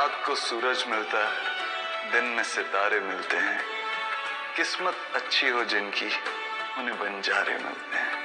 रात को सूरज मिलता है, दिन में सितारे मिलते हैं। किस्मत अच्छी हो जिनकी, उन्हें बंजारे मिलते हैं।